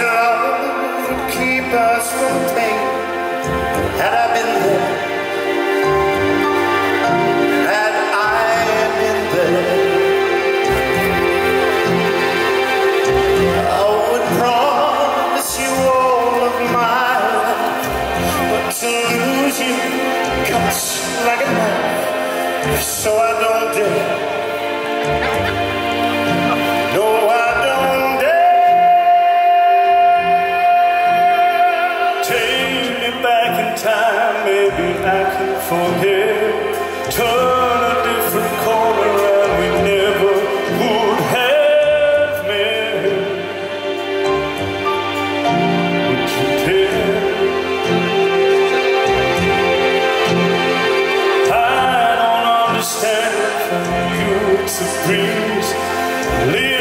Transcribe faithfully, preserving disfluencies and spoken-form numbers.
love would keep us from pain. Had I been there, had I been there, I would promise you all of my life, but to lose you cuts like a knife, so I don't dare. Time, maybe I can forget. Turn a different corner and we never would have met. Would you dare? I don't understand it. From you it's a breeze.